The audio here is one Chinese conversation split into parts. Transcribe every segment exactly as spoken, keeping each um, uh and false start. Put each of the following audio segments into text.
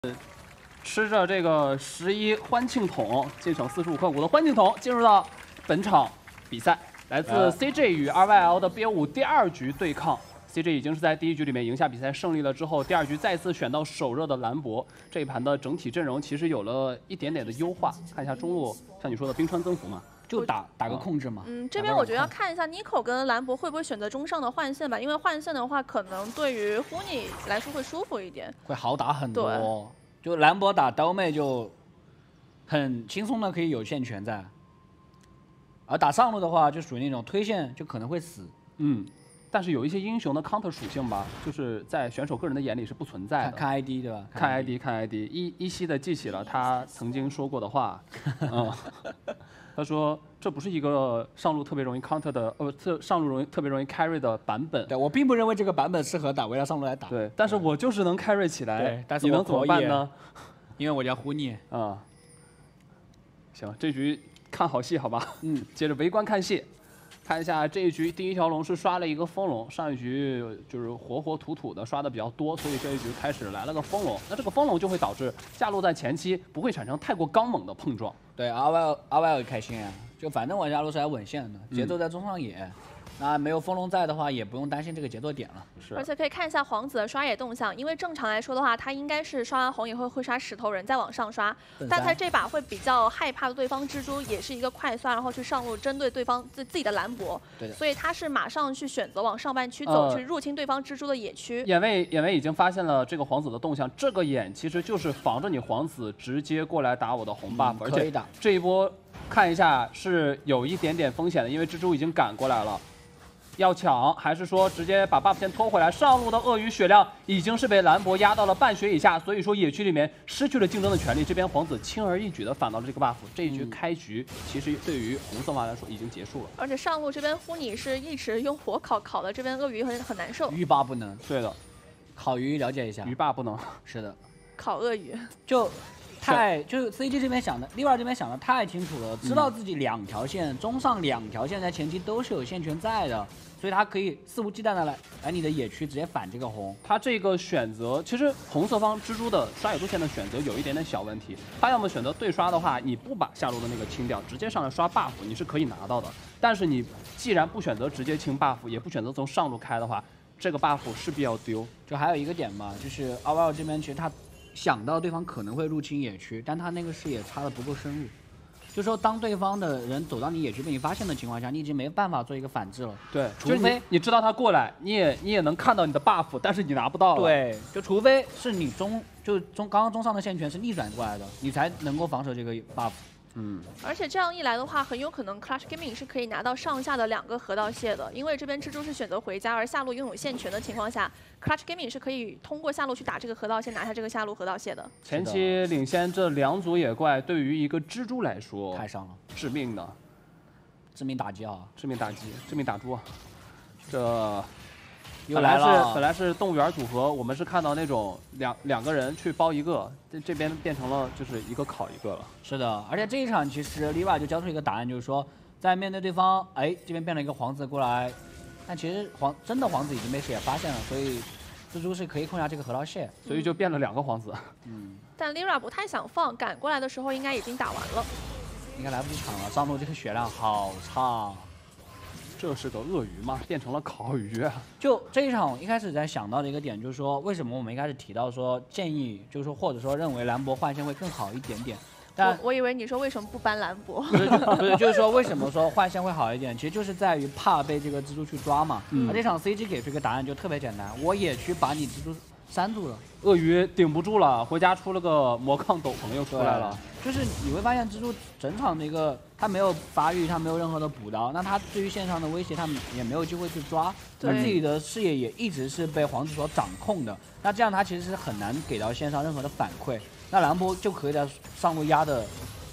吃着这个十一欢庆桶，进省四十五块五的欢庆桶，进入到本场比赛，来自 C J 与 R Y L 的 B 五第二局对抗。C J 已经是在第一局里面赢下比赛胜利了之后，第二局再次选到手热的兰博，这一盘的整体阵容其实有了一点点的优化。看一下中路，像你说的冰川增幅嘛。 就打打个控制嘛。 嗯，这边我觉得要看一下 Nico 跟兰博会不会选择中上的换线吧，因为换线的话，可能对于 Huni 来说会舒服一点， 会好打很多。就兰博打刀妹就很轻松的可以有线权在，而打上路的话就属于那种推线就可能会死。 嗯，但是有一些英雄的 counter 属性吧，就是在选手个人的眼里是不存在的。 看 I D 对吧？ 看 I D 看 I D， 依依稀的记起了他曾经说过的话。嗯。他说：“这不是一个上路特别容易 counter 的，呃，特上路容易特别容易 carry 的版本。 对我并不认为这个版本适合打维拉上路来打。 对，但是我就是能 carry 起来。 对，但是你能怎么办呢？ 因为我叫胡尼。 啊、嗯，行，这局看好戏好吧？ 嗯， 接着围观看戏，看一下这一局第一条龙是刷了一个风龙，上一局就是活活土土的刷的比较多，所以这一局开始来了个风龙。那这个风龙就会导致下路在前期不会产生太过刚猛的碰撞。” 对 ，R Y R Y L 开心啊，就反正我下路是来稳线的，节奏在中上野，嗯、那没有风龙在的话，也不用担心这个节奏点了。 是， 而且可以看一下皇子的刷野动向，因为正常来说的话，他应该是刷完红以后会刷石头人再往上刷，但他这把会比较害怕对方蜘蛛，也是一个快刷，然后去上路针对对方自自己的兰博， 对的， 所以他是马上去选择往上半区走，呃、去入侵对方蜘蛛的野区。 眼位眼位已经发现了这个皇子的动向，这个眼其实就是防着你皇子直接过来打我的红 buff，、嗯、而且这一波。 看一下是有一点点风险的，因为蜘蛛已经赶过来了，要抢还是说直接把 buff 先拖回来？上路的鳄鱼血量已经是被兰博压到了半血以下，所以说野区里面失去了竞争的权利。这边皇子轻而易举的反到了这个 buff， 这一局开局其实对于红色方来说已经结束了。 而且上路这边呼尼是一直用火烤，烤的这边鳄鱼很很难受。 鱼霸不能， 对的， 烤鱼了解一下。 鱼霸不能， 是的， 烤鳄鱼就。 太就是 C G 这边想的 ，Liva 这边想的太清楚了，知道自己两条线、嗯、中上两条线在前期都是有线权在的，所以他可以肆无忌惮的来来你的野区直接反这个红。 他这个选择，其实红色方蜘蛛的刷野路线的选择有一点点小问题，他要么选择对刷的话，你不把下路的那个清掉，直接上来刷 buff， 你是可以拿到的。但是你既然不选择直接清 buff， 也不选择从上路开的话，这个 buff 势必要丢。 就还有一个点嘛，就是 R Y L 这边其实他。 想到对方可能会入侵野区，但他那个视野插的不够深入，就说当对方的人走到你野区被你发现的情况下，你已经没办法做一个反制了。 对， 除非你, 你知道他过来，你也你也能看到你的 buff， 但是你拿不到了。 对，就除非是你中就中刚刚中上的线权是逆转过来的，你才能够防守这个 buff。 嗯， 而且这样一来的话，很有可能 Clash Gaming 是可以拿到上下的两个河道蟹的，因为这边蜘蛛是选择回家，而下路拥有线权的情况下 ，Clash Gaming 是可以通过下路去打这个河道蟹，拿下这个下路河道蟹的。 前期领先这两组野怪，对于一个蜘蛛来说太伤了， 致命的， 致命打击啊！ 致命打击，致命打猪。这。 本来是本来是动物园组合，我们是看到那种两两个人去包一个，这这边变成了就是一个烤一个了。 是的，而且这一场其实 Liva 就交出一个答案，就是说在面对对方，哎，这边变了一个皇子过来，但其实皇真的皇子已经被视野发现了，所以蜘蛛是可以控下这个河道蟹， 所以就变了两个皇子。 嗯， 但 Liva 不太想放，赶过来的时候应该已经打完了， 应该来不及抢了。上路这个血量好差。 这是个鳄鱼吗？变成了烤鱼。 就这一场，我一开始在想到的一个点就是说，为什么我们一开始提到说建议，就是说或者说认为兰博换线会更好一点点。但我我以为你说为什么不搬兰博？ 不是，不是，就是说为什么说换线会好一点，其实就是在于怕被这个蜘蛛去抓嘛。嗯。而这场 C G 给出一个答案就特别简单，我野区把你蜘蛛删住了， 鳄鱼顶不住了，回家出了个魔抗斗篷又出来了。 就是你会发现蜘蛛整场的一个，它没有发育，它没有任何的补刀，那它对于线上的威胁，它也没有机会去抓，而自己的视野也一直是被皇子所掌控的。那这样它其实是很难给到线上任何的反馈。那兰博就可以在上路压的，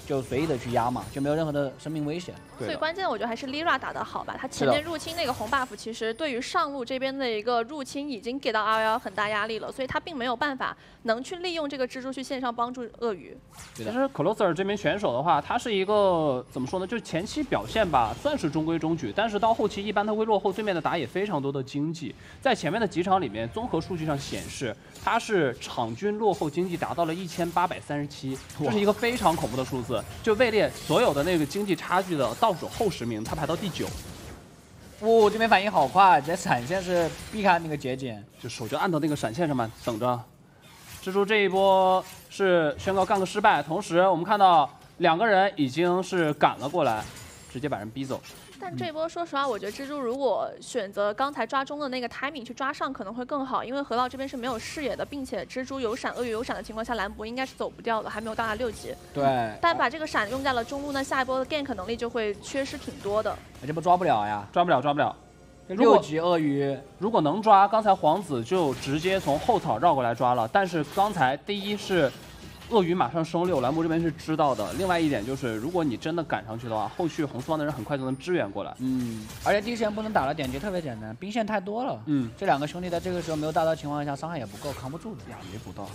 就随意的去压嘛，就没有任何的生命危险。 最关键的我觉得还是 Lira 打得好吧，他前面入侵那个红 buff， 其实对于上路这边的一个入侵已经给到 R L 很大压力了，所以他并没有办法能去利用这个蜘蛛去线上帮助鳄鱼。 其实 Closer 这名选手的话，他是一个怎么说呢？就是前期表现吧，算是中规中矩，但是到后期一般他会落后对面的打野非常多的经济。在前面的几场里面，综合数据上显示，他是场均落后经济达到了一千八百三十七，这是一个非常恐怖的数字。就位列所有的那个经济差距的倒数后十名，他排到第九。 哦，这边反应好快，直接闪现是避开那个节俭， 就手就按到那个闪现上面等着。蜘蛛这一波是宣告干个失败，同时我们看到两个人已经是赶了过来，直接把人逼走。 但这波说实话，我觉得蜘蛛如果选择刚才抓中的那个 timing 去抓上可能会更好，因为河道这边是没有视野的，并且蜘蛛有闪、鳄鱼有闪的情况下，兰博应该是走不掉的，还没有到达六级。 对。 但把这个闪用在了中路，那下一波的 gank 能力就会缺失挺多的。 这波抓不了呀， 抓不了，抓不了。 六级鳄鱼如果能抓，刚才皇子就直接从后草绕过来抓了。但是刚才第一是鳄鱼马上升六，兰博这边是知道的。另外一点就是，如果你真的赶上去的话，后续红四方的人很快就能支援过来。 嗯，而且第一时间不能打了，点击特别简单，兵线太多了。嗯，这两个兄弟在这个时候没有大招情况下，伤害也不够，扛不住的。 呀，没补到。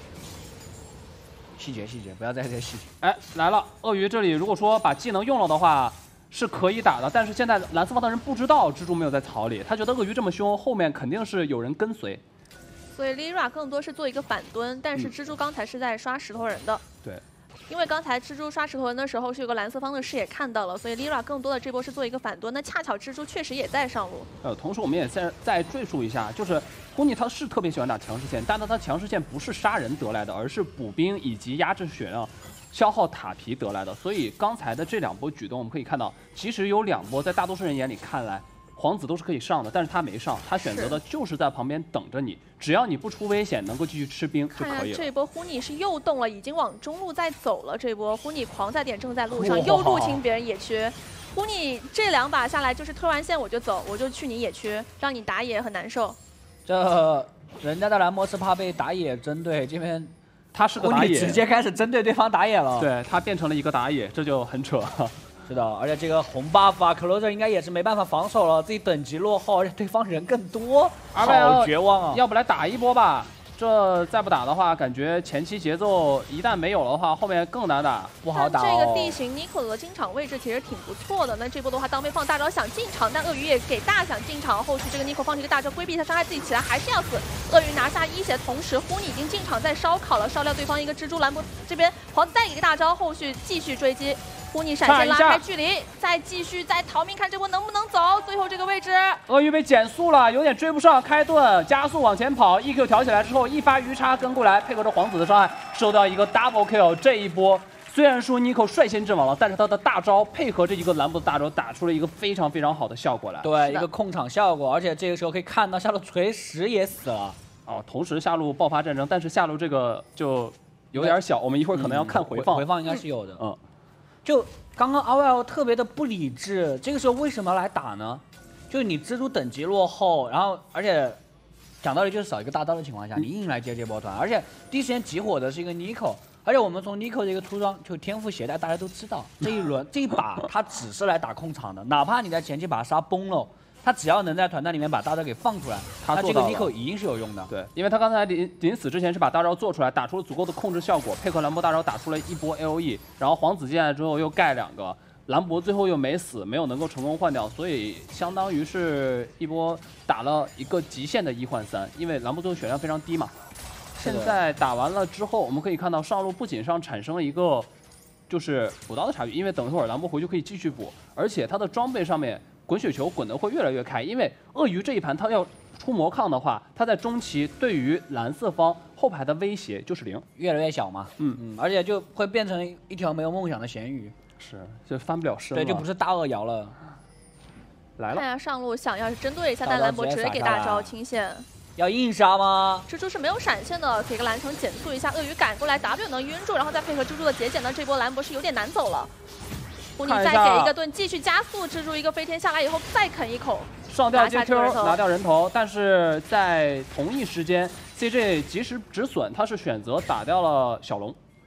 细节细节，不要在这些细节。 哎，来了，鳄鱼这里如果说把技能用了的话。是可以打的，但是现在蓝四方的人不知道蜘蛛没有在草里，他觉得鳄鱼这么凶，后面肯定是有人跟随， 所以 Lira 更多是做一个反蹲，但是蜘蛛刚才是在刷石头人的。 嗯、对， 因为刚才蜘蛛刷石头人的时候是有个蓝四方的视野看到了，所以 Lira 更多的这波是做一个反蹲。那恰巧蜘蛛确实也在上路。 呃，同时我们也再再赘述一下，就是胡尼他是特别喜欢打强势线，但是他强势线不是杀人得来的，而是补兵以及压制血量。消耗塔皮得来的，所以刚才的这两波举动，我们可以看到，其实有两波在大多数人眼里看来，皇子都是可以上的，但是他没上，他选择的就是在旁边等着你，只要你不出危险，能够继续吃兵就可以了。 这一波胡尼是又动了，已经往中路在走了。这波胡尼狂在点正在路上，又入侵别人野区。胡尼这两把下来就是推完线我就走，我就去你野区，让你打野很难受。 这人家的蓝魔是怕被打野针对，这边。 他是个打野， 直接开始针对对方打野了。 对他变成了一个打野，这就很扯。 是的，而且这个红 buff 啊 ，Closer 应该也是没办法防守了，自己等级落后，而且对方人更多，好绝望啊！ 要不来打一波吧？这再不打的话，感觉前期节奏一旦没有了的话，后面更难打， 不好打、哦。 这个地形 Nico 的进场位置其实挺不错的。那这波的话，当被放大招想进场，但鳄鱼也给大想进场。后续这个 Nico 放这个大招规避一下伤害，自己起来还是要死。鳄鱼拿下一血，同时呼尼已经进场在烧烤了，烧掉对方一个蜘蛛。兰博这边皇子再一个大招，后续继续追击。呼尼闪现拉开距离，再继续再逃命，看这波能不能走。最后这个位置， 鳄鱼被减速了，有点追不上，开盾加速往前跑 ，E Q 调起来之后，一发鱼叉跟过来，配合着皇子的伤害，收到一个 double kill。这一波虽然说 Nico 率先阵亡了，但是他的大招配合着一个兰博的大招，打出了一个非常非常好的效果来。 对，一个控场效果，而且这个时候可以看到下路锤石也死了。 哦，同时下路爆发战争，但是下路这个就有点小，我们一会儿可能要看回放。 嗯、回放应该是有的。 嗯， 就。刚刚 R L 特别的不理智，这个时候为什么要来打呢？就是你蜘蛛等级落后，然后而且讲道理就是少一个大刀的情况下，你硬来接这波团，而且第一时间集火的是一个 Nico， 而且我们从 Nico 这个出装就天赋携带，大家都知道这一轮这一把他只是来打控场的，哪怕你在前期把他杀崩了。他只要能在团战里面把大招给放出来，他这个 Nico 一定是有用的。 对，因为他刚才临临死之前是把大招做出来，打出了足够的控制效果，配合兰博大招打出了一波 A O E， 然后皇子进来之后又盖两个，兰博最后又没死，没有能够成功换掉，所以相当于是一波打了一个极限的一换三，因为兰博最后血量非常低嘛。现在打完了之后，我们可以看到上路不仅上产生了一个就是补刀的差距，因为等一会儿兰博回去可以继续补，而且他的装备上面。滚雪球滚得会越来越开，因为鳄鱼这一盘他要出魔抗的话，他在中期对于蓝色方后排的威胁就是零， 越来越小嘛。嗯嗯，而且就会变成一条没有梦想的咸鱼， 是就翻不了身了。 对，就不是大鳄瑶了。 来了， 看下上路想要是针对一下，但兰博直接给大招清线。 要硬杀吗？ 蜘蛛是没有闪现的，给个蓝城减速一下，鳄鱼赶过来 ，W 能晕住，然后再配合蜘蛛的节俭呢，这波兰博是有点难走了。胡尼再给一个盾，继续加速，蜘蛛一个飞天下来以后再啃一口， 上吊接 Q 拿掉人头，但是在同一时间 ，C J 及时止损，他是选择打掉了小龙。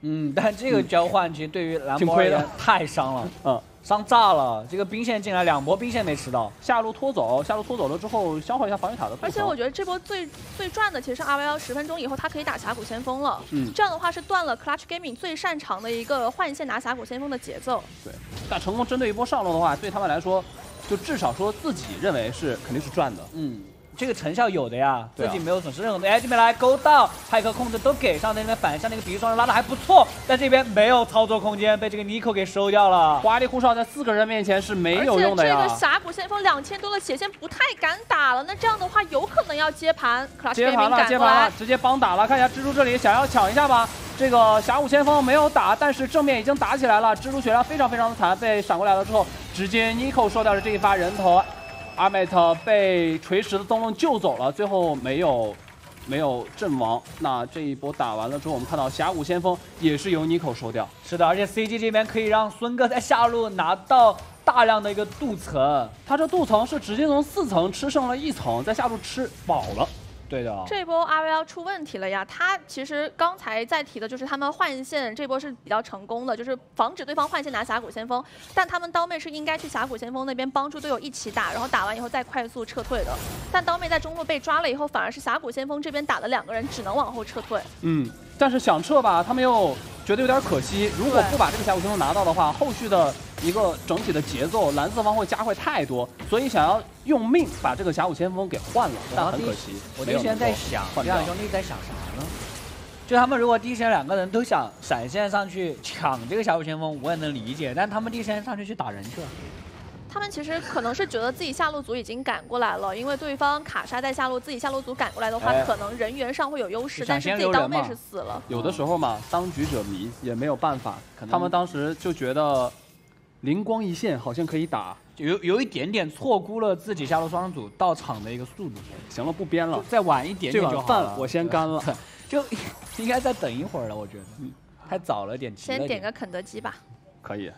嗯，但这个交换其实对于蓝博而言太伤了，嗯。伤炸了，这个兵线进来两波兵线没吃到， 下路拖走，下路拖走了之后消耗一下防御塔的。 而且我觉得这波最最赚的其实是 R Y L 十分钟以后他可以打峡谷先锋了，嗯，这样的话是断了 Clutch Gaming 最擅长的一个换线拿峡谷先锋的节奏。 对，但成功针对一波上路的话，对他们来说，就至少说自己认为是肯定是赚的， 嗯。这个成效有的呀，自己没有损失任何的。哎，这边来勾到，派克控制都给上，那边反向那个比喻双人拉的还不错，但这边没有操作空间，被这个 Nico 给收掉了。 华丽护哨在四个人面前是没有用的呀。 而且这个峡谷先锋两千多的血线不太敢打了，那这样的话有可能要接盘。 接盘了，接盘了，直接帮打了。看一下蜘蛛这里想要抢一下吧，这个峡谷先锋没有打，但是正面已经打起来了。蜘蛛血量非常非常的惨，被闪过来了之后，直接 Nico 收掉了这一发人头。阿美特被锤石的东龙救走了，最后没有没有阵亡。那这一波打完了之后，我们看到峡谷先锋也是由 Nico 收掉。 是的，而且 C G 这边可以让孙哥在下路拿到大量的一个镀层， 他这镀层是直接从四层吃剩了一层，在下路吃饱了。对的， 这波 R V L 出问题了呀！他其实刚才在提的就是他们换线这波是比较成功的，就是防止对方换线拿峡谷先锋，但他们刀妹是应该去峡谷先锋那边帮助队友一起打，然后打完以后再快速撤退的。但刀妹在中路被抓了以后，反而是峡谷先锋这边打了两个人，只能往后撤退。 嗯，但是想撤吧，他们又觉得有点可惜。如果不把这个峡谷先锋拿到的话，后续的一个整体的节奏，蓝色方会加快太多，所以想要用命把这个峡谷先锋给换了，但很可惜。 我第一时间在想，这两兄弟在想啥呢？就他们如果第一时间两个人都想闪现上去抢这个峡谷先锋，我也能理解，但他们第一时间上去去打人去了。 他们其实可能是觉得自己下路组已经赶过来了，因为对方卡莎在下路，自己下路组赶过来的话，哎、可能人员上会有优势，但是自己刀妹是死了。 有的时候嘛，当局者迷也没有办法，他们当时就觉得灵光一现，好像可以打， 有有一点点错估了自己下路双人组到场的一个速度。 行了，不编了， 再晚一点点就好了。 饭我先干了， 就应该再等一会儿了，我觉得，嗯，太早了点。 先点个肯德基吧。 可以。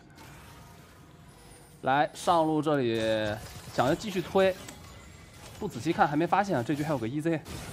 来上路这里，想要继续推，不仔细看还没发现啊，这局还有个 E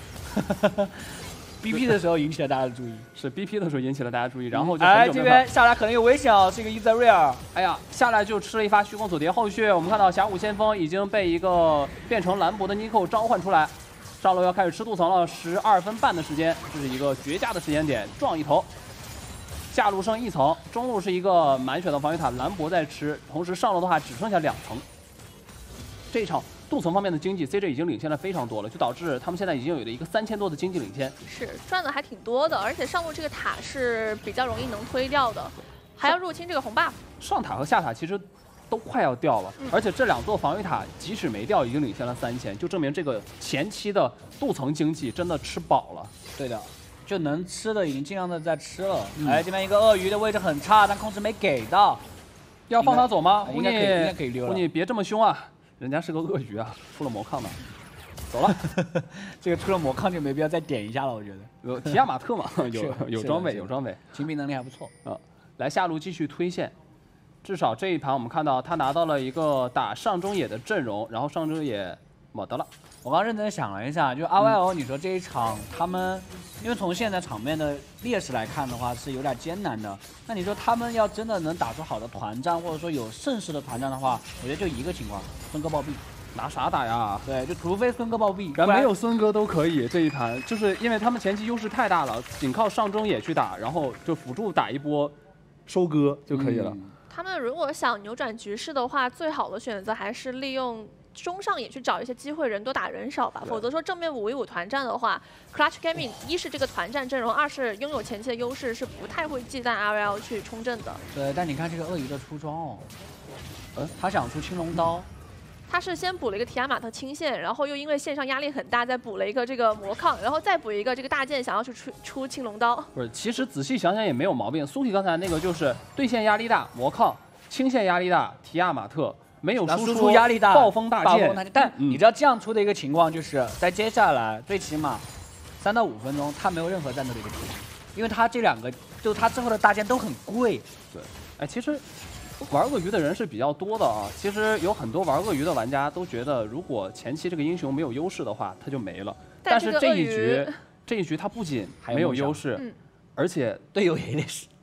Z。B P 的时候引起了大家的注意， 是 B P 的时候引起了大家注意，然后就哎这边下来可能有危险哦，这个 E Z Real， 哎呀下来就吃了一发虚空锁蝶，后续我们看到峡谷先锋已经被一个变成兰博的 Nico 召唤出来，上路要开始吃镀层了，十二分半的时间，这是一个绝佳的时间点，撞一头。下路剩一层，中路是一个满血的防御塔，兰博在吃，同时上路的话只剩下两层。这一场镀层方面的经济 ，C J 已经领先了非常多了，就导致他们现在已经有了一个三千多的经济领先。 是赚的还挺多的，而且上路这个塔是比较容易能推掉的，还要入侵这个红 buff。 上塔和下塔其实都快要掉了，嗯、而且这两座防御塔即使没掉，已经领先了三千，就证明这个前期的镀层经济真的吃饱了。 对的。就能吃的已经尽量的在吃了。嗯、哎，这边一个鳄鱼的位置很差，但控制没给到， 要放他走吗？ 应该可以，应该可以溜了。 你别这么凶啊，人家是个鳄鱼啊，出了魔抗的，走了。 这个出了魔抗就没必要再点一下了，我觉得。 有提亚马特嘛，有有装备，有装备， 清兵能力还不错啊。来下路继续推线，至少这一盘我们看到他拿到了一个打上中野的阵容，然后上中野没得了。 我刚认真想了一下，就 R Y L， 你说这一场他们，因为从现在场面的劣势来看的话，是有点艰难的。那你说他们要真的能打出好的团战，或者说有盛世的团战的话，我觉得就一个情况，孙哥暴毙， 拿啥打呀？ 对，就除非孙哥暴毙， 然后没有孙哥都可以这一盘，就是因为他们前期优势太大了，仅靠上中野去打，然后就辅助打一波收割就可以了。嗯、 他们如果想扭转局势的话，最好的选择还是利用中上野去找一些机会，人多打人少吧。否则说正面五 v 五团战的话 ，Clutch Gaming 一是这个团战阵容，二是拥有前期的优势，是不太会忌惮 R L 去冲阵的。 对，但你看这个鳄鱼的出装哦，呃，他想出青龙刀。 他是先补了一个提亚马特清线，然后又因为线上压力很大，再补了一个这个魔抗，然后再补一个这个大剑，想要去出出青龙刀。 不是，其实仔细想想也没有毛病。苏提刚才那个就是对线压力大，魔抗；清线压力大，提亚马特。没有输出压力大， 暴风大剑。 但你知道这样出的一个情况，就是在接下来最起码三到五分钟，他没有任何战斗的一个提升，因为他这两个就他之后的大剑都很贵。 对，哎，其实玩鳄鱼的人是比较多的啊。其实有很多玩鳄鱼的玩家都觉得，如果前期这个英雄没有优势的话，他就没了。但是这一局，这一局他不仅没有优势，嗯、而且队友也得是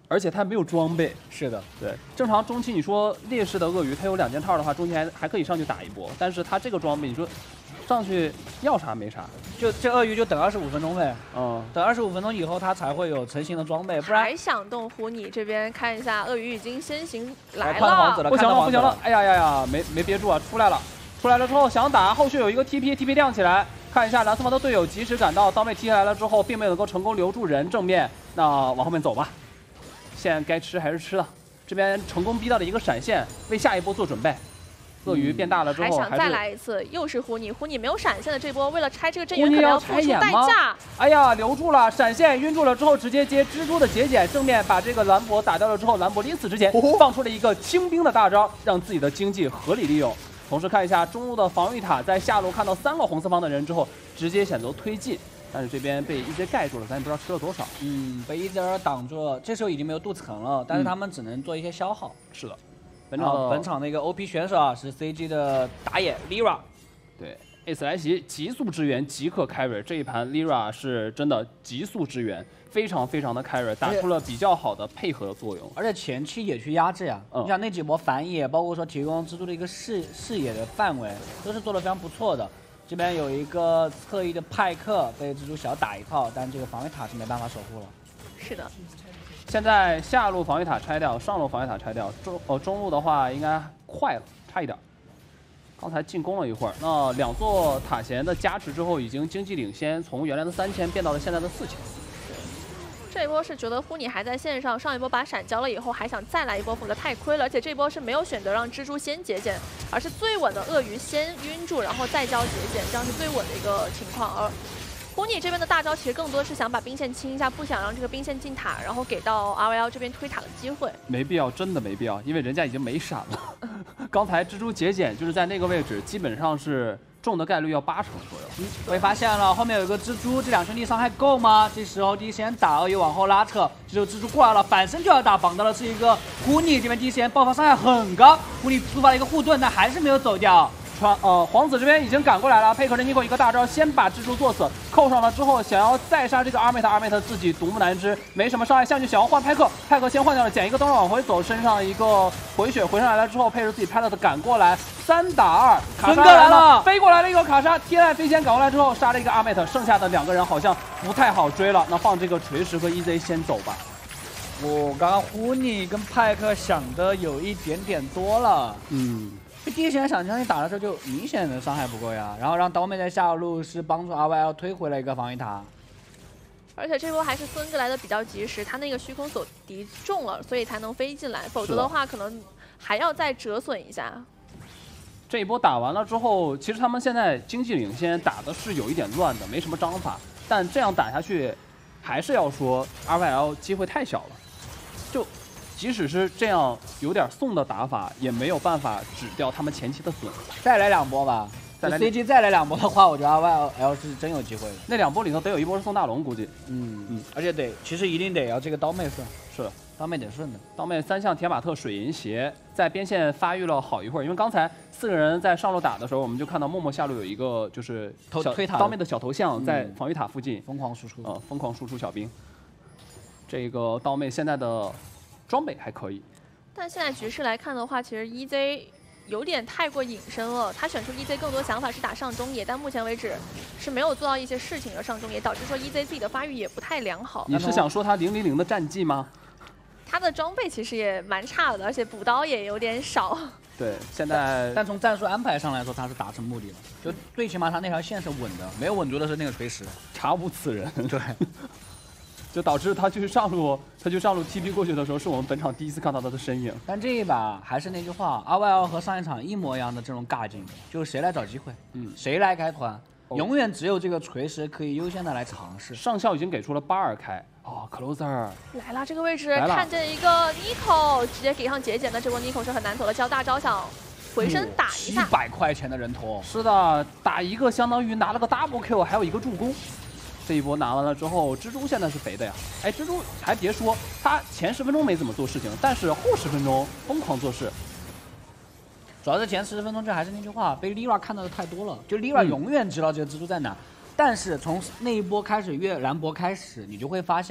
而且他没有装备。 是的， 对，正常中期你说劣势的鳄鱼，他有两件套的话，中期还还可以上去打一波，但是他这个装备，你说上去要啥没啥， 就这鳄鱼就等二十五分钟呗。 嗯， 等二十五分钟以后，它才会有成型的装备，不然还想动胡你这边看一下，鳄鱼已经先行来了，王子了， 不行了不行了，哎呀呀呀，没没憋住啊，出来了，出来了之后想打，后续有一个 T P，T P 亮起来。看一下蓝色方的队友及时赶到，刀妹踢下来了之后，并没有能够成功留住人正面，那往后面走吧。线该吃还是吃的，这边成功逼到了一个闪现，为下一波做准备。鳄鱼变大了之后， 还想再来一次，又是胡你，胡你没有闪现的这波，为了拆这个阵营可能要付出代价。 哎呀，留住了，闪现晕住了之后，直接接蜘蛛的节俭，正面把这个兰博打掉了之后，兰博临死之前放出了一个清兵的大招，让自己的经济合理利用。同时看一下中路的防御塔，在下路看到三个红色方的人之后，直接选择推进，但是这边被 E Z 盖住了，咱也不知道吃了多少。 嗯，被 E Z 挡住了，这时候已经没有镀层了，但是他们只能做一些消耗。 是的， 本场本场的一个 O P 选手啊，是 C G 的打野 Lira。 对 ，Ace 来袭，急速支援，即刻 carry。这一盘 Lira 是真的急速支援。非常非常的 carry， 打出了比较好的配合作用， 而且前期也去压制呀、啊。嗯、你想那几波反野，包括说提供蜘蛛的一个视视野的范围，都是做的非常不错的。这边有一个侧翼的派克被蜘蛛小打一炮，但这个防御塔是没办法守护了。 是的。 现在下路防御塔拆掉，上路防御塔拆掉，中呃中路的话应该快了，差一点。刚才进攻了一会儿，那两座塔前的加持之后，已经经济领先，从原来的三千变到了现在的四千。 这一波是觉得呼你还在线上，上一波把闪交了以后，还想再来一波，否则太亏了。而且这波是没有选择让蜘蛛先节俭，而是最稳的鳄鱼先晕住，然后再交节俭，这样是最稳的一个情况。而呼你这边的大招其实更多是想把兵线清一下，不想让这个兵线进塔，然后给到 R L 这边推塔的机会。没必要，真的没必要，因为人家已经没闪了。刚才蜘蛛节俭就是在那个位置，基本上是。中的概率要八成左右。 嗯，我也发现了，后面有一个蜘蛛，这两兄弟伤害够吗？这时候第一时间打，鳄鱼往后拉扯，这时候蜘蛛过来了，反身就要打，绑到的是一个胡尼，这边第一时间爆发伤害很高，胡尼触发了一个护盾，但还是没有走掉。 传呃，皇子这边已经赶过来了，配合着尼克一个大招，先把蜘蛛做死，扣上了之后，想要再杀这个阿妹特，阿妹特自己独木难支，没什么伤害，下去想要换派克，派克先换掉了，捡一个灯往回走，身上一个回血回上来了之后，配合自己派勒的赶过来，三打二，卡莎来了，飞过来了一个卡莎，天籁飞仙赶过来之后杀了一个阿妹特，剩下的两个人好像不太好追了，那放这个锤石和 E Z 先走吧。 我刚刚胡尼跟派克想的有一点点多了，嗯。第一时间想将你打的时候就明显的伤害不够呀，然后让刀妹在下路是帮助 R Y L 推回了一个防御塔， 而且这波还是孙哥来的比较及时，他那个虚空锁敌中了，所以才能飞进来，否则的话可能还要再折损一下。 这一波打完了之后，其实他们现在经济领先，打的是有一点乱的，没什么章法，但这样打下去，还是要说 R Y L 机会太小了，就。即使是这样有点送的打法，也没有办法止掉他们前期的损。 再来两波吧，再来 C G 再来两波的话，我觉得 R Y L 是真有机会的。 那两波里头得有一波是送大龙，估计。 嗯嗯，而且得，其实一定得要这个刀妹顺。 是的， 刀妹得顺的。 刀妹三项铁马特水银鞋在边线发育了好一会儿，因为刚才四个人在上路打的时候，我们就看到默默下路有一个就是小推塔刀妹的小头像在防御塔附近疯狂输出， 呃，疯狂输出小兵。这个刀妹现在的装备还可以。 但现在局势来看的话，其实 E Z 有点太过隐身了。他选出 E Z 更多想法是打上中野，但目前为止是没有做到一些事情的上中野，导致说 E Z 自己的发育也不太良好。 你是想说他零零零的战绩吗？ 他的装备其实也蛮差的，而且补刀也有点少。 对，现在但, 但从战术安排上来说，他是达成目的了。就最起码他那条线是稳的，没有稳住的是那个锤石， 查无此人。 对。 就导致他去上路，他去上路 T P 过去的时候，是我们本场第一次看到他的身影。 但这一把还是那句话 ，R Y L 和上一场一模一样的这种尬境，就是谁来找机会，嗯，谁来开团，哦、永远只有这个锤石可以优先的来尝试。 上校已经给出了八二开，哦 ，closer 来了，这个位置看见一个 Nico， 直接给上节俭，那这波 Nico 是很难走的，交大招想回身打一下。 七百块钱的人头。 是的，打一个相当于拿了个 double kill， 还有一个助攻。这一波拿完了之后，蜘蛛现在是肥的呀！哎，蜘蛛还别说，他前十分钟没怎么做事情，但是后十分钟疯狂做事。 主要是前十分钟，这还是那句话，被 Lira 看到的太多了。就 Lira 永远知道这个蜘蛛在哪，嗯、但是从那一波开始，越兰博开始，你就会发现，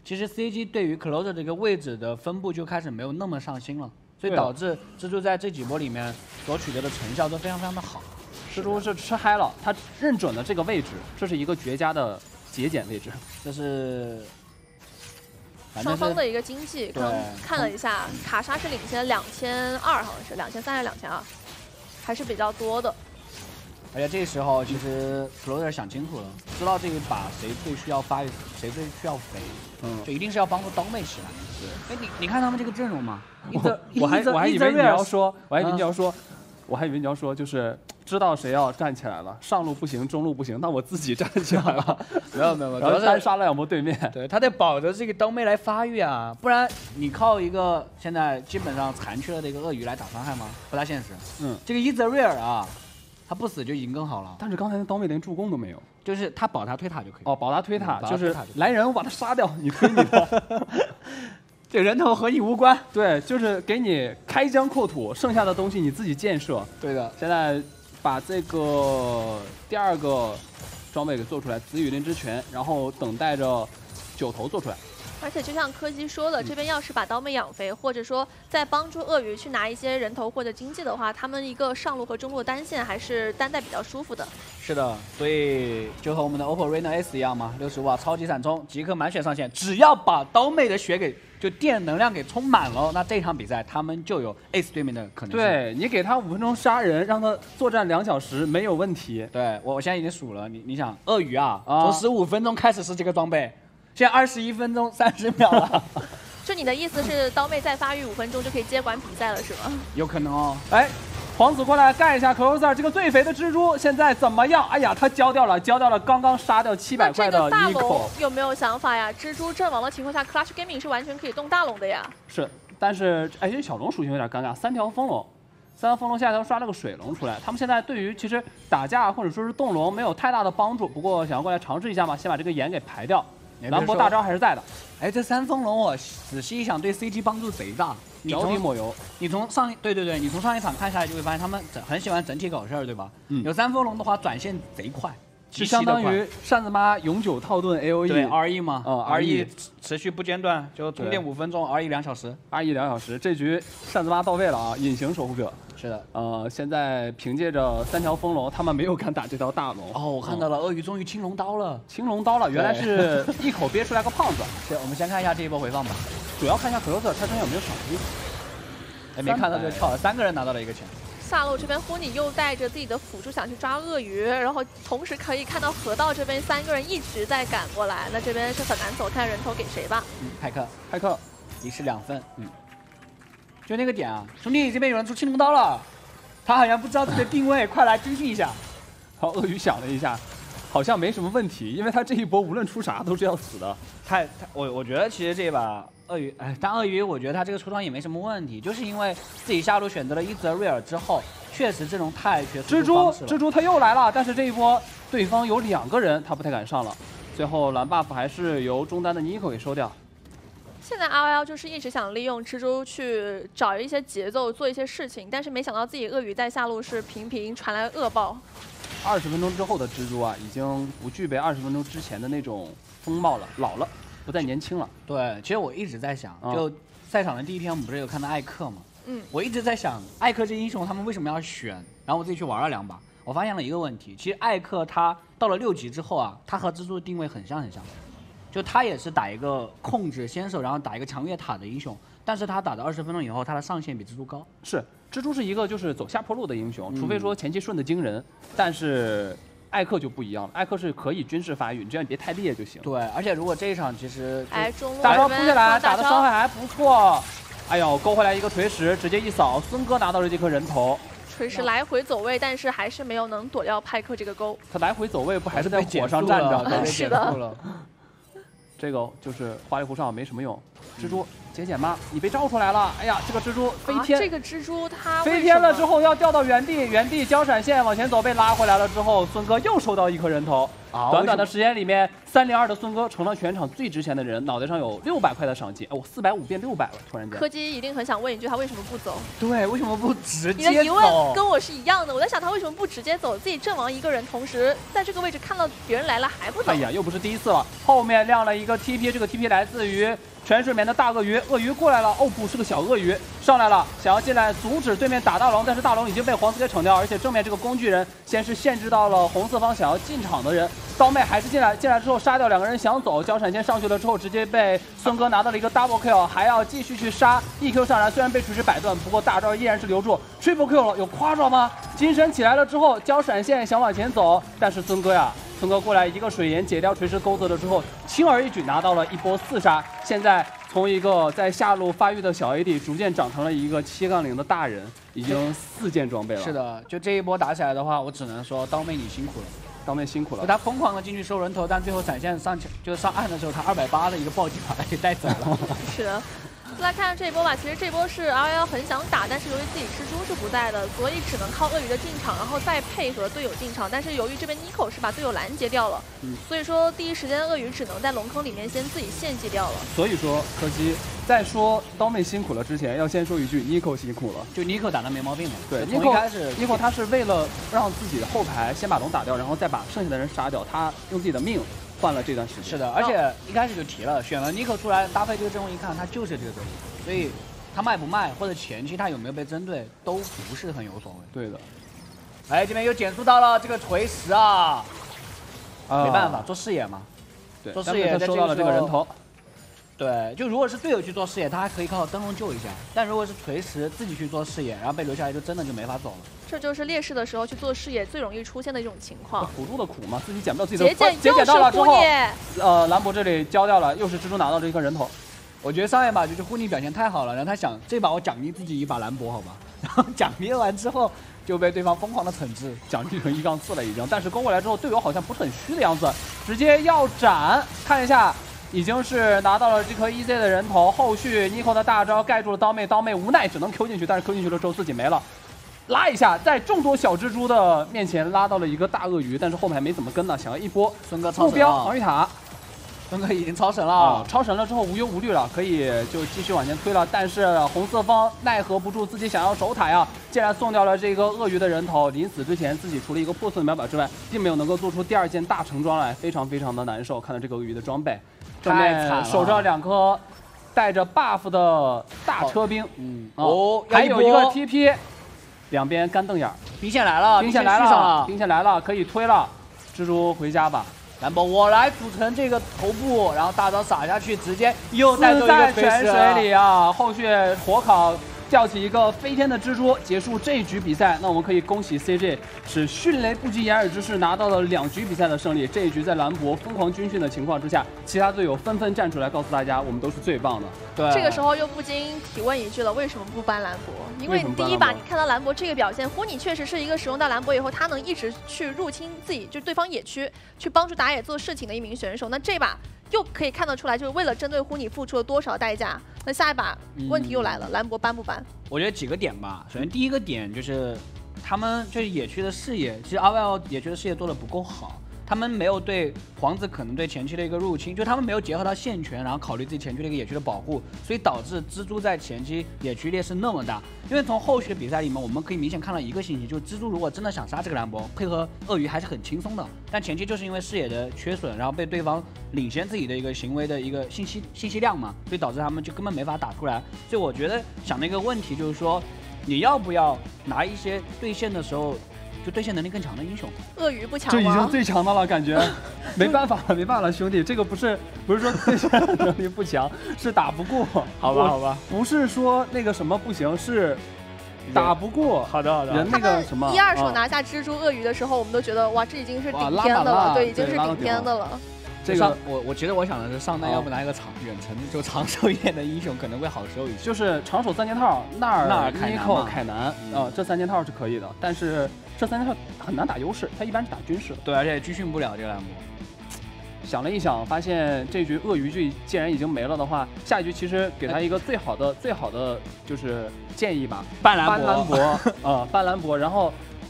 其实 C G 对于 closer 这个位置的分布就开始没有那么上心了，所以导致蜘蛛在这几波里面所取得的成效都非常非常的好。 蜘蛛是吃嗨了，他认准了这个位置，这是一个绝佳的节俭位置。 这是双方的一个经济，刚看了一下，卡莎是领先两千二，好像是两千三还是两千二，还是比较多的。 而且这时候其实 closer 想清楚了，知道这一把谁最需要发育，谁最需要肥，嗯，就一定是要帮助刀妹起来。对，哎，你你看他们这个阵容吗？ 我我还我还以为你要说，我还以为你要说，我还以为你要说就是知道谁要站起来了，上路不行，中路不行，那我自己站起来了。没有没有没有，然后单杀了两波对面。 对，他得保着这个刀妹来发育啊，不然你靠一个现在基本上残缺了的一个鳄鱼来打伤害吗？不大现实。嗯，这个伊泽瑞尔啊。他不死就已经更好了， 但是刚才那刀妹连助攻都没有， 就是他保他推塔就可以。 哦，保他推塔，就是来人我把他杀掉，你推你的， 这人头和你无关。 对，就是给你开疆扩土，剩下的东西你自己建设。 对的， 现在把这个第二个装备给做出来，紫雨林之泉，然后等待着九头做出来。 而且就像柯基说的，这边要是把刀妹养肥，或者说在帮助鳄鱼去拿一些人头或者经济的话，他们一个上路和中路单线还是单带比较舒服的。 是的，所以就和我们的 O P P O Reno S 一样嘛，六十瓦超级闪充，即刻满血上线，只要把刀妹的血给就电能量给充满了，那这场比赛他们就有 Ace 对面的可能性。 对你给他五分钟杀人，让他作战两小时没有问题。 对我我现在已经数了，你你想鳄鱼啊，啊从十五分钟开始是这个装备。现在二十一分钟三十秒了， 就你的意思是刀妹再发育五分钟就可以接管比赛了是吗？ 有可能哦。 哎，皇子过来干一下 closer 这个最肥的蜘蛛现在怎么样？哎呀，他交掉了，交掉了刚刚杀掉七百块的 Nico。 有没有想法呀？蜘蛛阵亡的情况下 ，Clutch Gaming 是完全可以动大龙的呀。 是，但是哎，这小龙属性有点尴尬，三条风龙。三条风龙下条刷了个水龙出来，他们现在对于其实打架或者说是动龙没有太大的帮助，不过想要过来尝试一下嘛，先把这个眼给排掉。兰博大招还是在的， 哎，这三风龙我仔细一想，对 C G 帮助贼大。 脚底抹油， 你从上对对对，你从上一场看下来就会发现他们很喜欢整体搞事儿，对吧？嗯，有三风龙的话，转线贼快， 是相当于扇子妈永久套盾 A O E 对 R E 嘛， 嗯 R E 持续不间断，就充电五分钟 ，R E 两小时 ，R E 两小时，这局扇子妈到位了啊！隐形守护者。 是的， 呃，现在凭借着三条风龙，他们没有敢打这条大龙。 哦，我看到了，鳄鱼终于青龙刀了， 青龙刀了，原来是一口憋出来个胖子。 行，我们先看一下这一波回放吧， 主要看一下克罗瑟他身上有没有赏金。 哎，没看到就跳了，三个人拿到了一个钱。 下路这边呼尼又带着自己的辅助想去抓鳄鱼，然后同时可以看到河道这边三个人一直在赶过来，那这边是很难走，看人头给谁吧。 嗯，派克， 派克， 一式两分，嗯。就那个点啊，兄弟，这边有人出青龙刀了，他好像不知道自己的定位，快来军训一下。 好，鳄鱼想了一下，好像没什么问题，因为他这一波无论出啥都是要死的。 太太，我我觉得其实这一把鳄鱼，哎，但鳄鱼我觉得他这个出装也没什么问题，就是因为自己下路选择了伊泽瑞尔之后，确实阵容太缺。 蜘蛛，蜘蛛他又来了，但是这一波对方有两个人，他不太敢上了。最后蓝 buff 还是由中单的 Nico 给收掉。 现在 R L 就是一直想利用蜘蛛去找一些节奏，做一些事情，但是没想到自己鳄鱼在下路是频频传来恶爆。 二十分钟之后的蜘蛛啊，已经不具备二十分钟之前的那种风貌了，老了，不再年轻了。 对，其实我一直在想，就赛场的第一天，我们不是有看到艾克吗？嗯，我一直在想，艾克这英雄他们为什么要选？然后我自己去玩了两把，我发现了一个问题，其实艾克他到了六级之后啊，他和蜘蛛的定位很像很像。就他也是打一个控制先手，然后打一个强越塔的英雄，但是他打到二十分钟以后，他的上限比蜘蛛高。 是，蜘蛛是一个就是走下坡路的英雄，嗯、除非说前期顺的惊人，但是艾克就不一样了，艾克是可以军事发育，你这样别太烈就行。 对，而且如果这一场其实哎，中路大招扑下来，打的伤害还不错。哎呦，勾回来一个锤石，直接一扫，孙哥拿到了这颗人头。 锤石来回走位，但是还是没有能躲掉派克这个钩。 他来回走位不还是在火上站着？ 是的。 这个就是花里胡哨没什么用。蜘蛛节俭吗？你被照出来了！哎呀，这个蜘蛛飞天， 啊、这个蜘蛛它飞天了之后要掉到原地，原地交闪现往前走，被拉回来了之后，孙哥又收到一颗人头。 啊、 短短的时间里面，三零二的孙哥成了全场最值钱的人，脑袋上有六百块的赏金。哦，四百五变六百了，突然间。 柯基一定很想问一句，他为什么不走？ 对，为什么不直接走？ 你的疑问跟我是一样的，我在想他为什么不直接走，自己阵亡一个人，同时在这个位置看到别人来了还不走。 哎呀，又不是第一次了，后面亮了一个 T P， 这个 T P 来自于泉水里面的大鳄鱼，鳄鱼过来了，哦不是个小鳄鱼上来了，想要进来阻止对面打大龙，但是大龙已经被黄色给惩掉，而且正面这个工具人先是限制到了红色方想要进场的人，刀妹还是进来，进来之后杀掉两个人想走，交闪现上去了之后直接被孙哥拿到了一个 double kill， 还要继续去杀 E Q 上来，虽然被锤石摆断，不过大招依然是留住 triple kill 了，有夸张吗？精神起来了之后交闪现想往前走，但是孙哥呀。孙哥过来一个水岩解掉锤石钩子了之后，轻而易举拿到了一波四杀。现在从一个在下路发育的小 A D， 逐渐长成了一个七杠零的大人，已经四件装备了。 是的，就这一波打起来的话，我只能说刀妹你辛苦了， 刀妹辛苦了。 他疯狂的进去收人头，但最后闪现上就是上岸的时候，他二百八的一个暴击把他给带走了。 是的。来看这一波吧，其实这波是 R L 很想打，但是由于自己蜘蛛是不在的，所以只能靠鳄鱼的进场，然后再配合队友进场。但是由于这边 Nico 是把队友拦截掉了，嗯、所以说第一时间鳄鱼只能在龙坑里面先自己献祭掉了。 所以说柯基在说刀妹辛苦了之前，要先说一句 Nico 辛苦了。 就 Nico 打的没毛病了。 对 ，Nico 开始 Nico 他是为了让自己的后排先把龙打掉，然后再把剩下的人杀掉，他用自己的命。换了这段时间。 是的，而且一开始就提了，选了 Nico 出来搭配这个阵容，一看他就是这个阵容，所以他卖不卖或者前期他有没有被针对都不是很有所谓。 对的。 哎，这边又减速到了这个锤石啊，呃、没办法做视野嘛。 对， 做视野他收到了这个人头。 对，就如果是队友去做视野，他还可以靠灯笼救一下；但如果是锤石自己去做视野，然后被留下来，就真的就没法走了。 这就是劣势的时候去做视野最容易出现的一种情况。 辅助的苦嘛，自己捡不到自己的。 节俭节俭到了之后， 呃， 兰博这里交掉了，又是蜘蛛拿到这一颗人头。 我觉得上一把就是呼尼表现太好了，然后他想这把我奖励自己一把兰博，好吧？然后奖励完之后就被对方疯狂的惩治， 奖励成一杠四了已经。但是勾过来之后，队友好像不是很虚的样子，直接要斩，看一下。已经是拿到了这颗 E Z 的人头，后续 Nico 的大招盖住了刀妹，刀妹无奈只能 Q 进去，但是 Q 进去了之后自己没了，拉一下，在众多小蜘蛛的面前拉到了一个大鳄鱼，但是后排没怎么跟呢，想要一波孙哥超神目标防御塔， 孙哥已经超神了、 啊，超神了之后无忧无虑了，可以就继续往前推了，但是红色方奈何不住自己想要守塔呀，竟然送掉了这个鳄鱼的人头，临死之前自己除了一个破碎的秒表之外，并没有能够做出第二件大成装来，非常非常的难受，看到这个鳄鱼的装备。正面守着两颗带着 buff 的大车兵， 嗯， 哦，还有一个 T P， 两边干瞪眼， 兵线来了， 兵线来了，兵线来了，可以推了，蜘蛛回家吧。 兰博，我来组成这个头部，然后大招撒下去，直接又带走一个泉水里啊！后续火烤。吊起一个飞天的蜘蛛，结束这一局比赛。那我们可以恭喜 C J 是迅雷不及掩耳之势拿到了两局比赛的胜利。这一局在兰博疯狂军训的情况之下，其他队友纷纷站出来告诉大家，我们都是最棒的。 对， 这个时候又不禁提问一句了，为什么不搬兰博？因为你第一把你看到兰博这个表现，呼尼确实是一个使用到兰博以后，他能一直去入侵自己就对方野区，去帮助打野做事情的一名选手。那这把。又可以看得出来，就是为了针对呼尼付出了多少代价。那下一把问题又来了，嗯、兰博搬不搬？ 我觉得几个点吧。首先第一个点就是他们就是野区的视野，其实 R L 野区的视野做的不够好。他们没有对皇子可能对前期的一个入侵，就他们没有结合到线权，然后考虑自己前区的一个野区的保护，所以导致蜘蛛在前期野区劣势那么大。因为从后续的比赛里面，我们可以明显看到一个信息，就是蜘蛛如果真的想杀这个兰博，配合鳄鱼还是很轻松的。但前期就是因为视野的缺损，然后被对方领先自己的一个行为的一个信息信息量嘛，所以导致他们就根本没法打出来。所以我觉得想的一个问题就是说，你要不要拿一些对线的时候。就对线能力更强的英雄， 鳄鱼不强吗？ 这已经最强的了，感觉没办法了，没办法了，兄弟，这个不是不是说对线能力不强，是打不过， 好吧，好吧， 不是说那个什么不行，是打不过。 好的，好的。 人那个什么， 一二手拿下蜘蛛、鳄鱼的时候，我们都觉得哇，这已经是顶天的了，对，已经是顶天的了。 这个我我觉得我想的是上单要不拿一个长远程就长手一点的英雄可能会好受一些， 就是长手三件套，纳尔、 纳尔、 Nico、凯南，呃，这三件套是可以的，但是这三件套很难打优势，他一般是打军事。 对，而且军训不了这个兰博。 想了一想，发现这局鳄鱼这既然已经没了的话，下一局其实给他一个最好的、最好的就是建议吧， 半兰博， 半兰博，呃，半兰博，然后。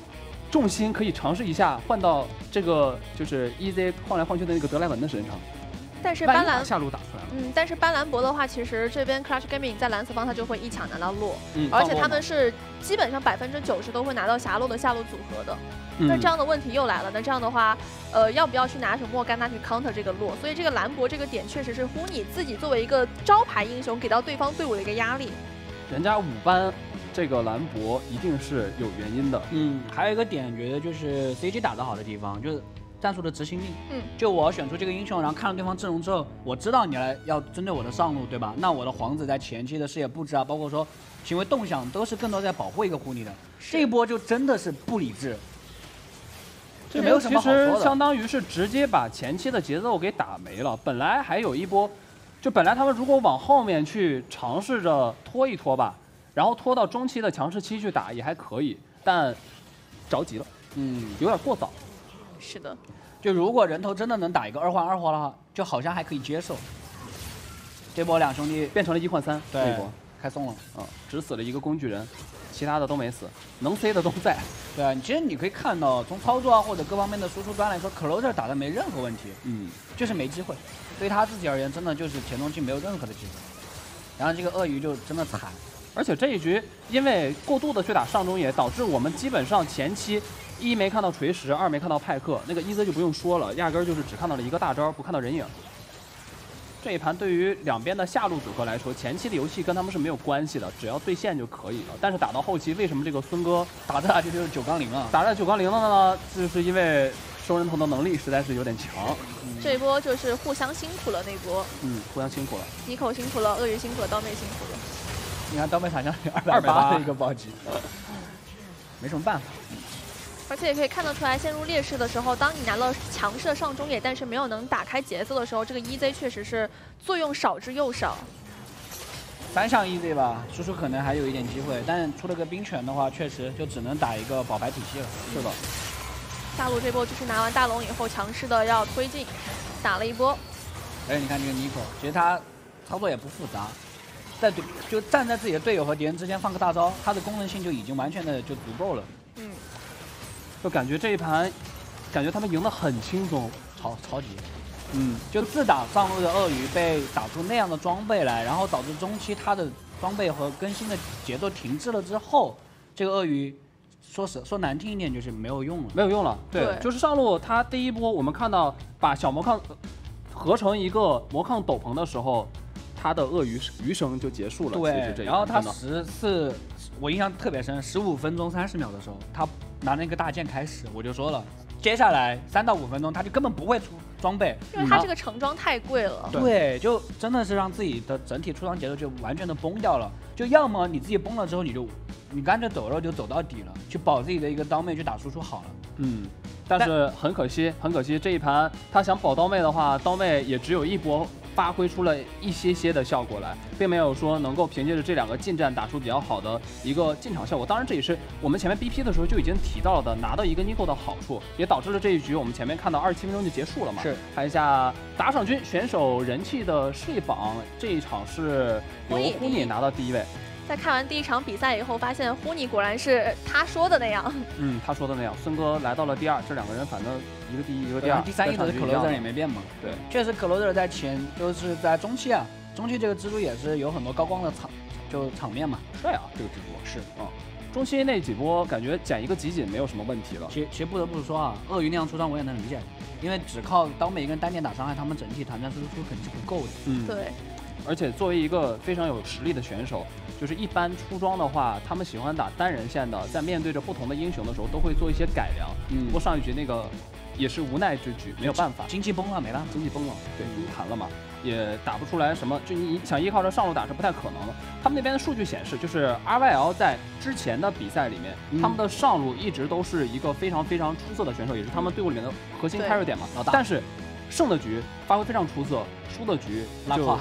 重心可以尝试一下换到这个就是 E Z 换来换去的那个德莱文的身上。 但是斑斓下路打出来了， 嗯，但是斑斓博的话，其实这边 Clash Gaming 在蓝色方他就会一抢拿到洛， 嗯， 而且他们是基本上百分之九十都会拿到霞洛的下路组合的。 嗯、 那这样的问题又来了，那这样的话，呃，要不要去拿什么莫甘娜去 counter 这个洛？所以这个兰博这个点确实是呼你自己作为一个招牌英雄给到对方队伍的一个压力。 人家五班这个兰博一定是有原因的。 嗯，还有一个点，觉得就是 C G 打得好的地方就是。战术的执行力， 嗯， 就我选出这个英雄，然后看了对方阵容之后，我知道你来要针对我的上路，对吧？那我的皇子在前期的视野布置啊，包括说行为动向，都是更多在保护一个狐狸的。这一波就真的是不理智，这没有什么好说的。 其实相当于是直接把前期的节奏给打没了。本来还有一波，就本来他们如果往后面去尝试着拖一拖吧，然后拖到中期的强势期去打也还可以，但着急了，嗯，有点过早。 是的， 就如果人头真的能打一个二换二花的话，就好像还可以接受。这波两兄弟变成了一换三， 这波开送了， 啊，只死了一个工具人，其他的都没死，能 C 的都在。 对啊，其实你可以看到，从操作啊或者各方面的输出端来说 ，Closer 打的没任何问题，嗯，就是没机会。对他自己而言，真的就是前中期没有任何的机会。然后这个鳄鱼就真的惨， 而且这一局因为过度的去打上中野，导致我们基本上前期。一没看到锤石，二没看到派克，那个伊泽就不用说了，压根儿就是只看到了一个大招，不看到人影。这一盘对于两边的下路组合来说，前期的游戏跟他们是没有关系的，只要对线就可以了。但是打到后期，为什么这个孙哥打着打着就是九杠零啊？ 打着九杠零了呢？就是因为收人头的能力实在是有点强。 嗯、这一波就是互相辛苦了那波。 嗯，互相辛苦了。 尼口辛苦了，鳄鱼辛苦了，刀妹辛苦了。 你看刀妹好像二百八的一个暴击，没什么办法。 而且也可以看得出来，陷入劣势的时候，当你拿了强势的上中野，但是没有能打开节奏的时候，这个 E Z 确实是作用少之又少。 三项 E Z 吧，输出可能还有一点机会，但出了个冰泉的话，确实就只能打一个保牌体系了。 是的。 下路这波就是拿完大龙以后，强势的要推进，打了一波。 而且你看这个 Nico， 其实他操作也不复杂，在对就站在自己的队友和敌人之间放个大招，它的功能性就已经完全的就足够了。 嗯。 就感觉这一盘，感觉他们赢得很轻松， 超超级， 嗯， 就自打上路的鳄鱼被打出那样的装备来，然后导致中期他的装备和更新的节奏停滞了之后，这个鳄鱼说实说难听一点就是没有用了， 没有用了。对， 对就是上路他第一波我们看到把小魔抗合成一个魔抗斗篷的时候，他的鳄鱼余生就结束了。 对，然后他十四，我印象特别深，十五分钟三十秒的时候，他拿那个大剑开始，我就说了，接下来三到五分钟他就根本不会出装备， 因为他这个成装太贵了。 对，就真的是让自己的整体出装节奏就完全的崩掉了。就要么你自己崩了之后，你就你干脆走肉就走到底了，去保自己的一个刀妹去打输出好了。 嗯，但是很可惜，很可惜这一盘他想保刀妹的话，刀妹也只有一波。发挥出了一些些的效果来，并没有说能够凭借着这两个近战打出比较好的一个进场效果。当然，这也是我们前面 B P 的时候就已经提到了的，拿到一个 Nico 的好处，也导致了这一局我们前面看到二十七分钟就结束了嘛。 是， 看一下打赏军选手人气的事业榜，这一场是由呼尼拿到第一位。 在看完第一场比赛以后，发现呼尼果然是他说的那样。 嗯，他说的那样。孙哥来到了第二，这两个人反正一个第一，一个第二。 第三一直是 Closer 也没变嘛。 对， 确实 Closer 在前就是在中期啊，中期这个蜘蛛也是有很多高光的场，就场面嘛。 帅啊，这个蜘蛛是啊。中期那几波感觉捡一个集锦没有什么问题了。 其实其实不得不说啊，鳄鱼那样出装我也能理解，因为只靠刀妹跟单点打伤害，他们整体团战输出肯定是不够的。 嗯， 对。 而且作为一个非常有实力的选手，就是一般出装的话，他们喜欢打单人线的，在面对着不同的英雄的时候，都会做一些改良。嗯，不过上一局那个也是无奈之举，没有办法， 经济崩了，没办法， 经济崩了，对，崩盘了嘛，也打不出来什么，就你想依靠着上路打是不太可能的。他们那边的数据显示，就是 R Y L 在之前的比赛里面，嗯、他们的上路一直都是一个非常非常出色的选手，也是他们队伍里面的核心 carry 点嘛。但是胜的局发挥非常出色，输的局拉胯。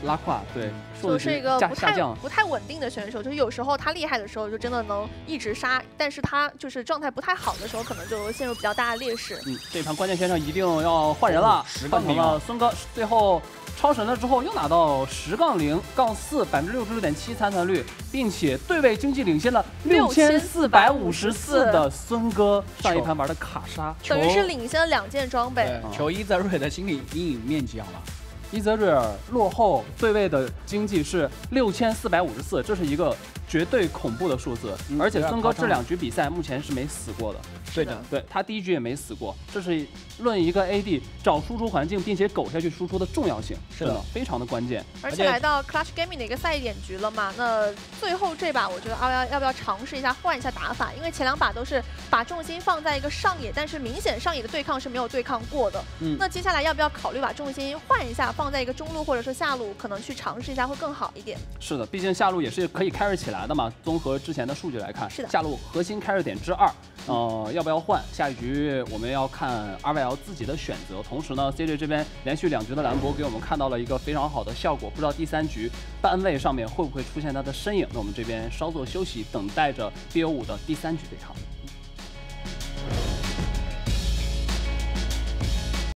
拉胯，对， 就是一个不太下降不太稳定的选手，就是有时候他厉害的时候就真的能一直杀，但是他就是状态不太好的时候，可能就陷入比较大的劣势。 嗯，这盘关键线上一定要换人了，换成了孙哥，最后超神了之后又拿到十杠零杠四百分之六十六点七残残率，并且对位经济领先了六千四百五十四的孙哥，上一盘玩的卡莎， 等于是领先了两件装备。 求伊泽瑞的心理阴影面积好吧？ 伊泽瑞尔落后对位的经济是六千四百五十四，这是一个绝对恐怖的数字。嗯、而且孙哥这两局比赛目前是没死过的。 对的， 对他第一局也没死过，这是论一个 A D 找输出环境并且苟下去输出的重要性， 是的， 非常的关键。 而且来到 Clutch Gaming 的一个赛点局了嘛，那最后这把我觉得二幺要不要尝试一下换一下打法？因为前两把都是把重心放在一个上野，但是明显上野的对抗是没有对抗过的。嗯，那接下来要不要考虑把重心换一下，放在一个中路或者说下路，可能去尝试一下会更好一点？是的，毕竟下路也是可以 carry 起来的嘛。综合之前的数据来看， 是的， 下路核心 carry 点之二。呃，要不要换？下一局我们要看 R Y L 自己的选择。同时呢 ，C J 这边连续两局的兰博给我们看到了一个非常好的效果，不知道第三局班位上面会不会出现他的身影？那我们这边稍作休息，等待着 B O 五的第三局对抗。